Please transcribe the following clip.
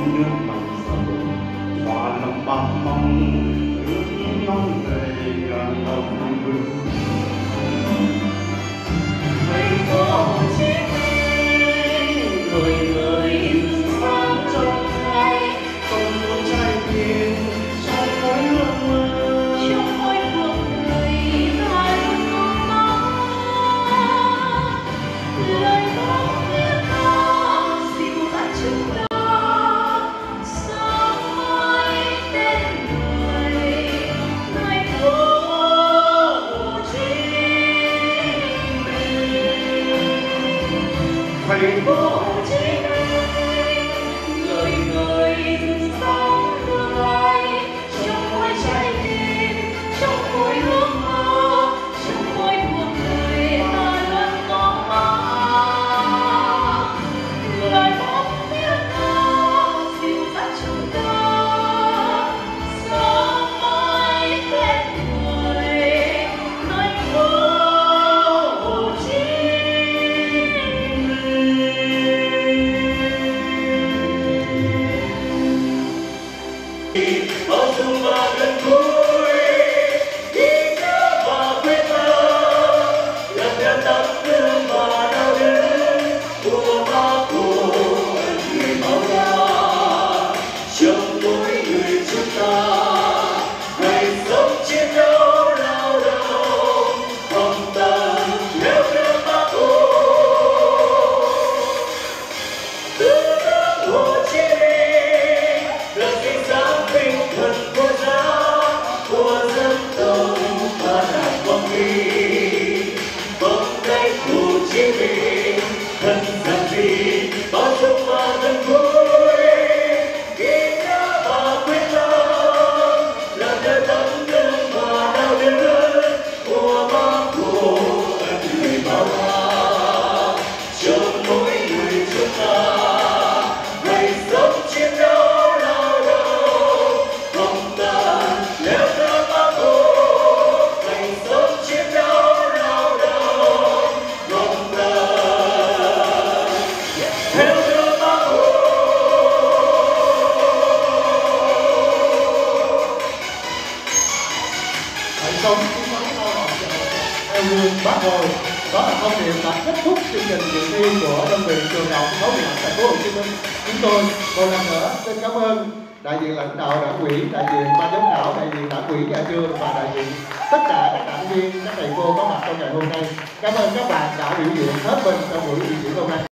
nước mặn sầu và lòng bạc mong nước nóng đầy ngàn hồng hương. Thành phố Hồ Chí Minh, người người rừng sáng trong ngày, còn một trái tim trong mỗi ước mơ, trong mỗi cuộc đời ta luôn mong mỏi lời bóng tiếng ca dịu dàng chúng ta sáng mai tên người thành phố Hồ Chí Minh. thành phố Hồ Chí Minh, người người rực sáng tương lai trong mỗi trái tim, trong mỗi ước mơ, trong mỗi cuộc đời ta luôn mong mỏi lời bóng tiếng ca dịu dắt chúng ta sáng mai tên người thành phố Hồ Chí bao dung và gần gũi, ý nhớ và quyết tâm, lần theo tấm gương và đạo đức của Bác Hồ ơn người bao la. Trong mỗi người chúng ta hãy sống chiến đấu lao động, học tập theo gương Bác Hồ. Từ nước Hồ Chí Minh là sinh sáng tinh thần vô giá của dân tộc và đảng Quang Huy. Vòng tay Hồ Chí Minh thân giản dị, bao dung và gần gũi, ghi nhớ và quyết tâm, làm theo tấm gương và đạo đức của Bác Hồ ơn người bao la. Trong mỗi người chúng ta hãy sống chiến đấu lao động, học tập theo gương Bác Hồ. Hãy sống chiến đấu lao động, học tập theo gương Bác Hồ. Hãy sống chiến đấu lao động theo gương Bác Hồ. Đó là thông điệp đã kết thúc chương trình dự thi của đơn vị trường đại học sân khấu điện ảnh thành phố Hồ Chí Minh. Chúng tôi một lần nữa xin cảm ơn đại diện lãnh đạo đảng ủy, đại diện ban giám khảo, đại diện đảng ủy nhà trường và đại diện tất cả các đảng viên, các thầy cô có mặt trong ngày hôm nay. Cảm ơn các bạn đã biểu diễn hết mình trong buổi biểu diễn hôm nay.